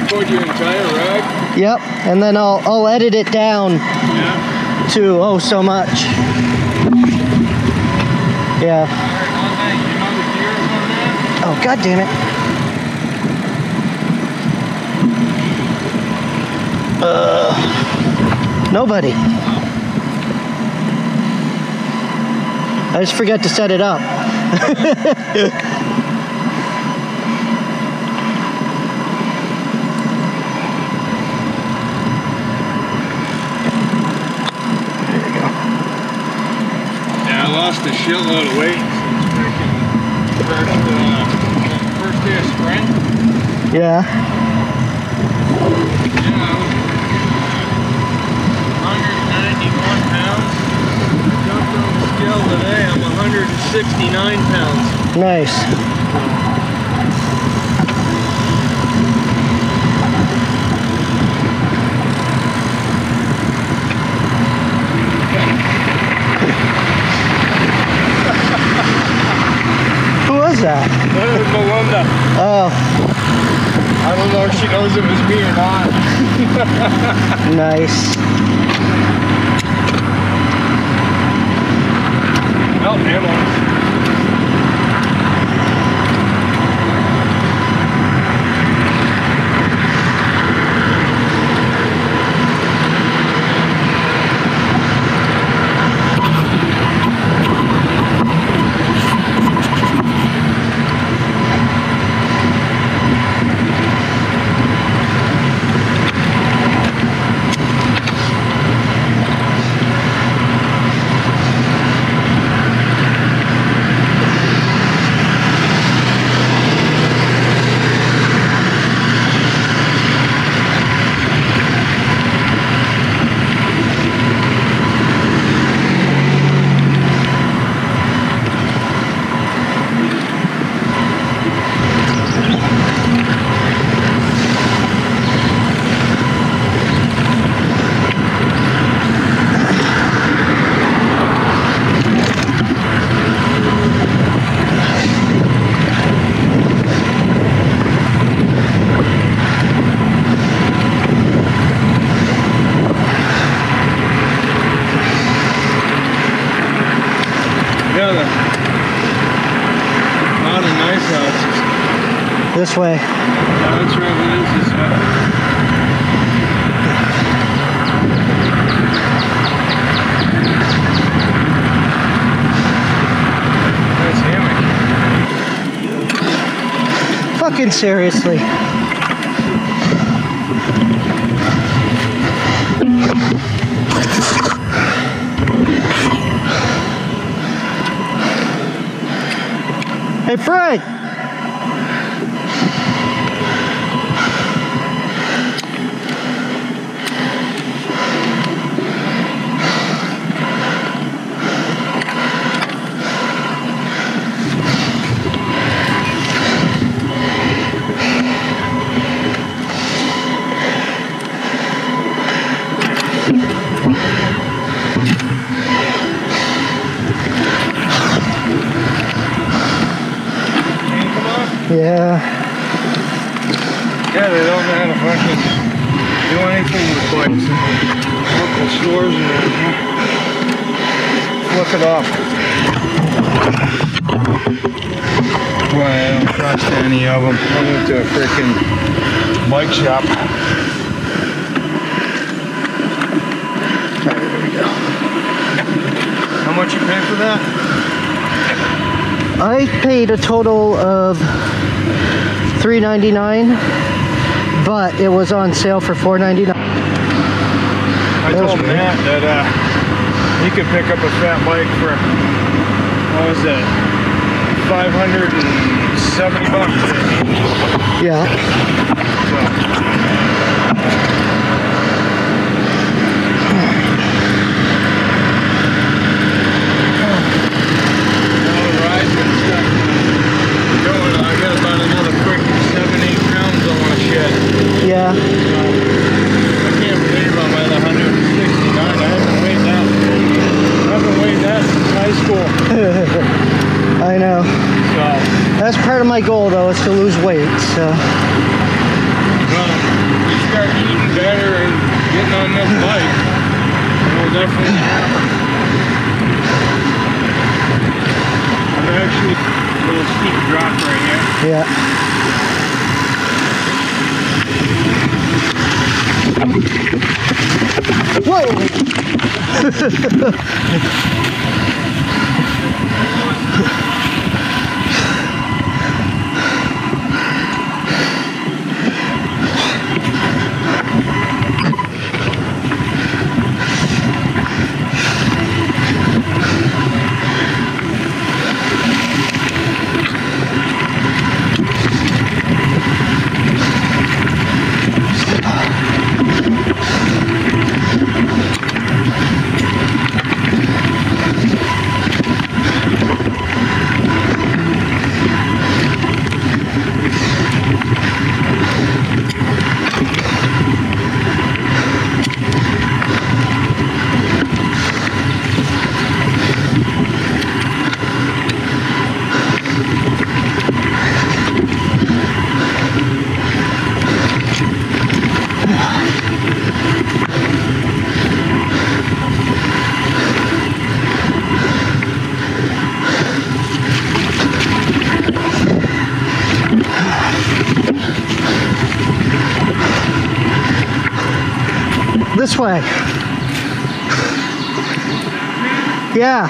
record your entire ride? Yep, and then I'll edit it down to oh so much. Yeah. Oh god damn it. Nobody. I just forgot to set it up. Lost a shitload of weight since first day of spring. Yeah. Yeah, I was 191 pounds. Jumped on the scale today, I'm 169 pounds. Nice. That? Melinda. Oh. I don't know if she knows it was me or not. Nice. Well, ambulance. This way. Yeah, that's right, it is this way. Nice hammock. Fucking seriously. Hey Frank! Yeah. Yeah, they don't know how to fucking do anything with bikes. Local stores and flip it off. Well, I don't trust any of them. I went to a freaking bike shop. There we go. How much you pay for that? I paid a total of $3.99, but it was on sale for $4.99. I told Matt that he could pick up a fat bike for, what was it, $570. Yeah. So. Yeah. I can't believe I'm at 169. I haven't weighed that since high school. I know. So that's part of my goal though, is to lose weight, so. Well, start eating better and getting on this bike, it'll definitely happen. I'm actually a little steep drop right here. Yeah. Whoa! This way. Yeah.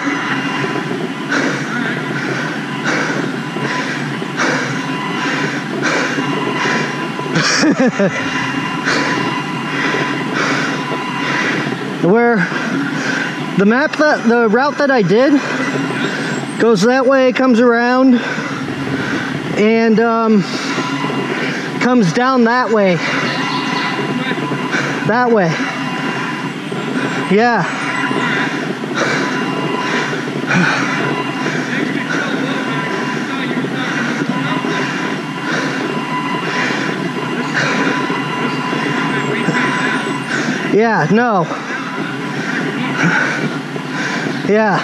Where the route that I did goes that way, comes around, and comes down that way. That way. Yeah. Yeah, no. Yeah.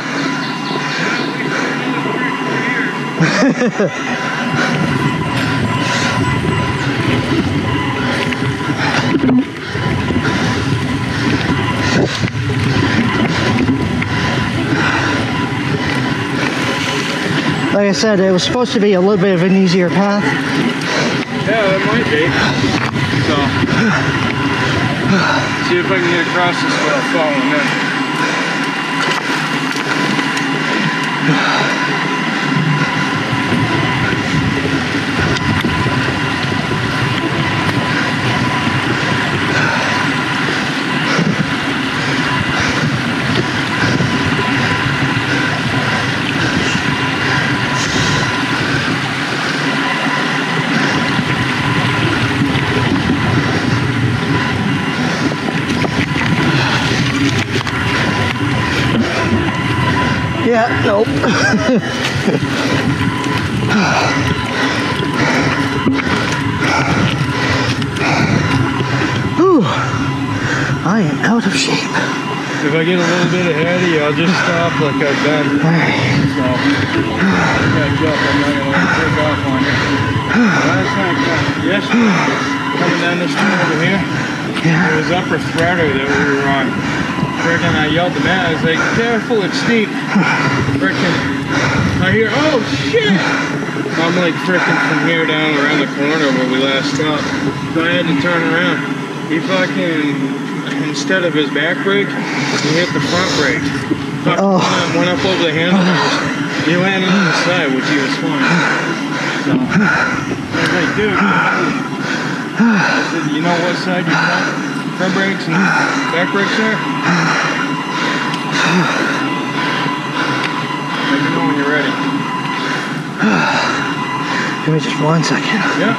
Like I said, it was supposed to be a little bit of an easier path. Yeah, it might be. So, see if I can get across this without falling in. Yeah, nope. Whew. I am out of shape. If I get a little bit ahead of you, I'll just stop like I've done. So, catch up. I'm not going to take off on you. Last time, yesterday, coming down this street over here, it was upper threader that we were on. Frickin' I yelled at Matt, I was like, careful, it's steep. Frickin' I hear, oh shit! I'm like frickin' from here down around the corner where we last stopped. So I had to turn around. He fucking, instead of his back brake, he hit the front brake. Went up over the handlebars. He landed on the side, which he was fine. So, I was like, dude, I said, you know what side your front brakes and back brakes are? Let me know when you're ready. Give me just 1 second. Yeah.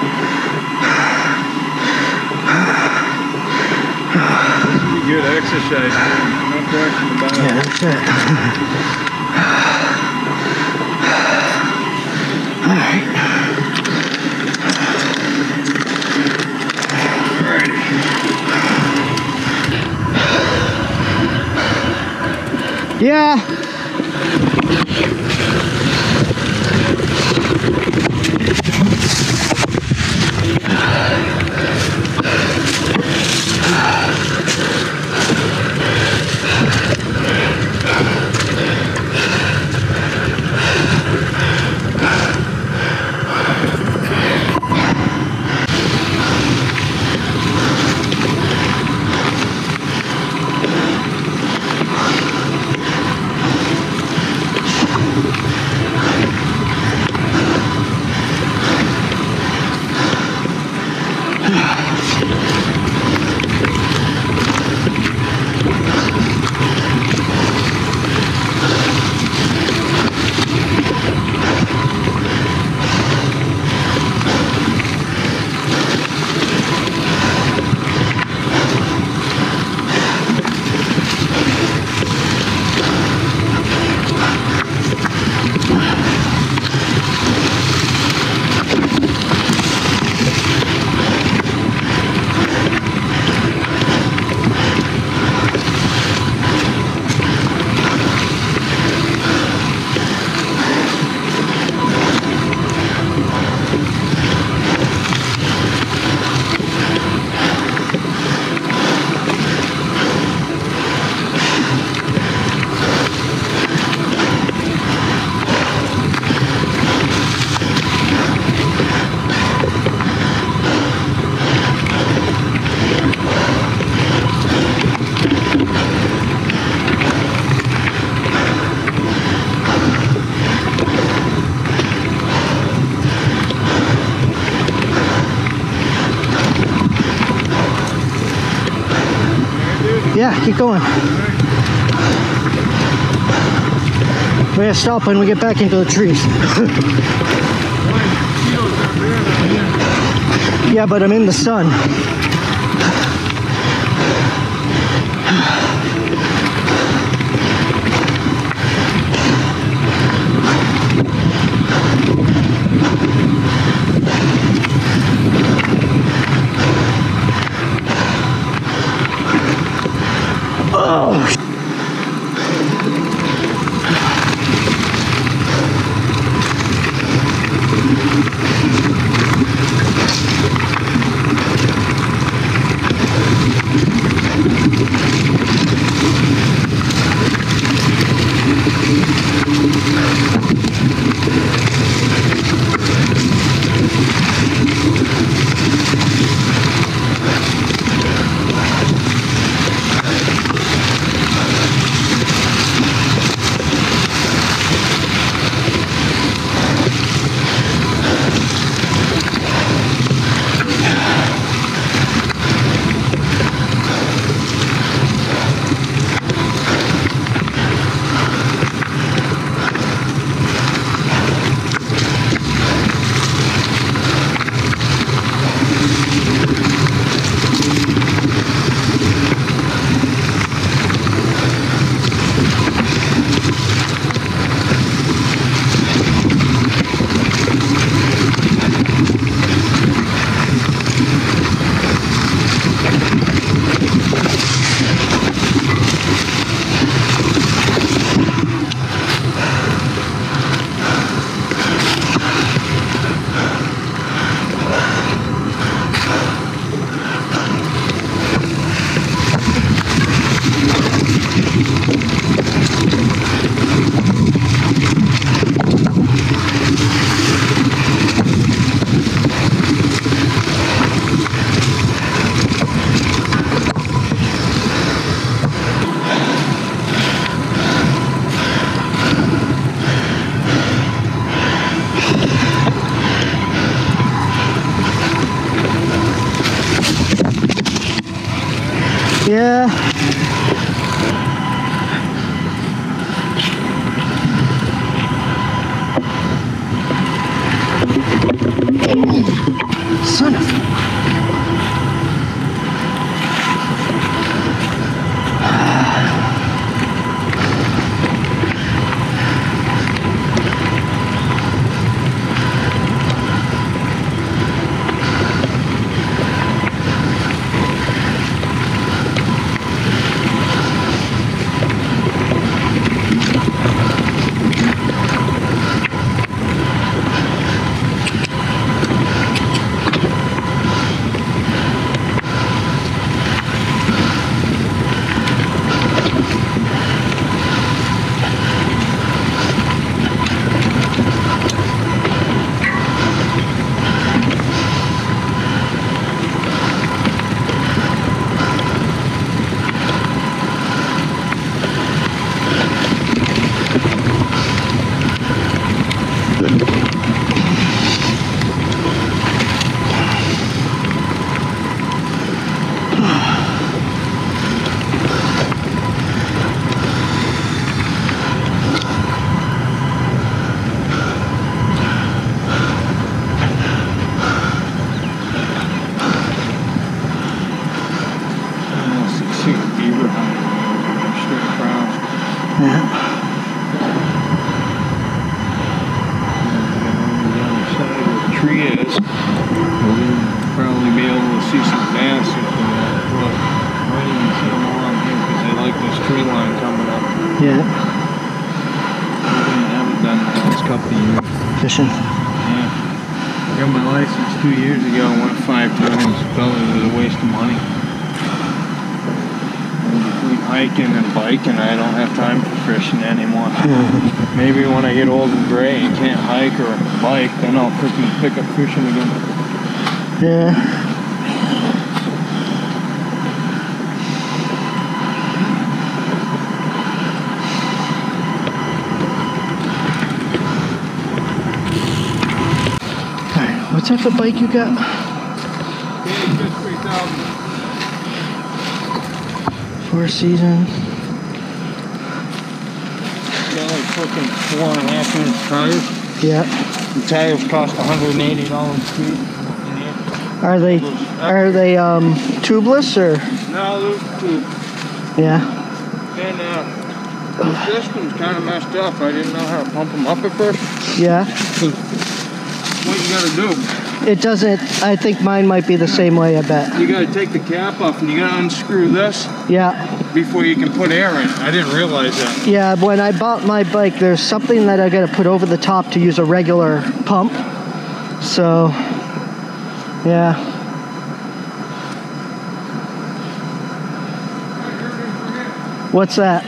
This will be good exercise. No question about it. Yeah, that's it. Alright. Yeah. Yeah, keep going. We're gonna stop when we get back into the trees. Yeah, but I'm in the sun. Oh. Yeah. Son of tree is, we'll probably be able to see some bass if we look. Might even see them along here because they like this tree line coming up. yeah. We haven't done that the last couple of years. Fishing. Yeah. I got my license 2 years ago. I went 5 times. Felt it was a waste of money. Between hiking and biking, I don't have time for fishing anymore. Maybe when I get old and gray and can't hike or bike, then I'll pick up fishing again. Yeah. Alright, what type of bike you got? Keene NH 3000. Four season. Got like fucking 4.5 inch tires. Yeah. The tires cost $180 a piece. Are they tubeless or? No, those tube. Yeah. And the system's kind of messed up. I didn't know how to pump them up at first. Yeah. What you gotta do? It doesn't. I think mine might be the same way. I bet. You gotta take the cap off and you gotta unscrew this. Yeah. Before you can put air in. I didn't realize that. Yeah. When I bought my bike, there's something that I gotta put over the top to use a regular pump. So, yeah. What's that?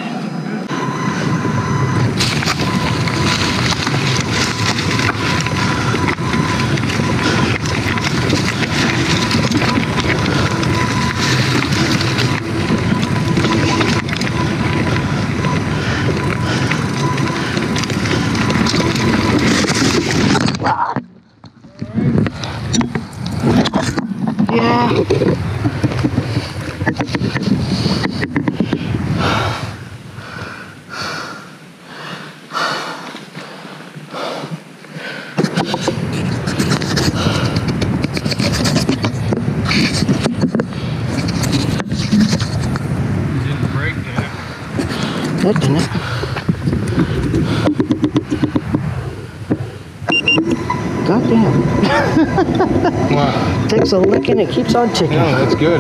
Yeah. That didn't. Goddamn. What? Takes a lick and it keeps on ticking. No, that's good.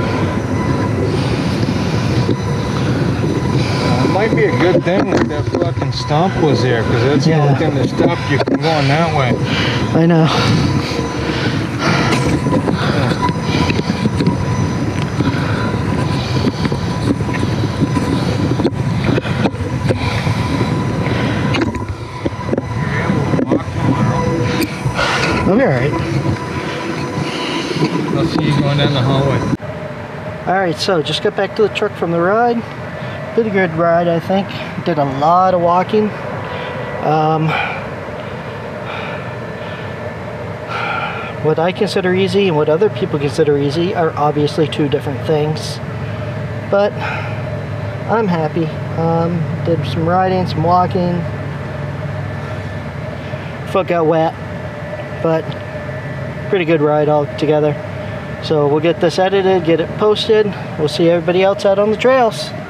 It might be a good thing that that fucking stump was there, because that's the only thing that stopped you from going that way. I know. I'll be alright. I'll see you going down the hallway. Alright, so just got back to the truck from the ride. Pretty good ride, I think. Did a lot of walking. What I consider easy and what other people consider easy are obviously two different things. But I'm happy. Did some riding, some walking. Foot got wet. But pretty good ride all together. So we'll get this edited, get it posted. We'll see everybody else out on the trails.